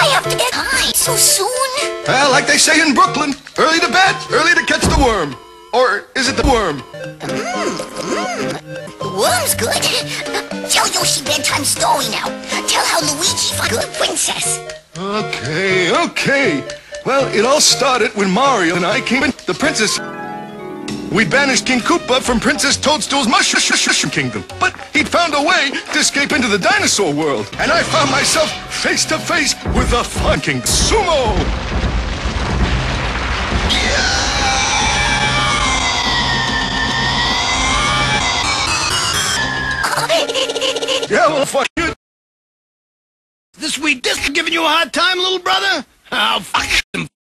I have to get high so soon. Well, like they say in Brooklyn, early to bed, early to catch the worm. Or is it the worm? The worm's good. Tell Yoshi bedtime story now. Tell how Luigi found a good princess. Okay. Well, it all started when Mario and I came in the princess. We banished King Koopa from Princess Toadstool's Mushroom Kingdom. But he'd found a way to escape into the dinosaur world. And I found myself face to face with the Fun King Sumo. Yeah, well, fuck you. This sweet disc giving you a hard time, little brother? Oh, fuck him.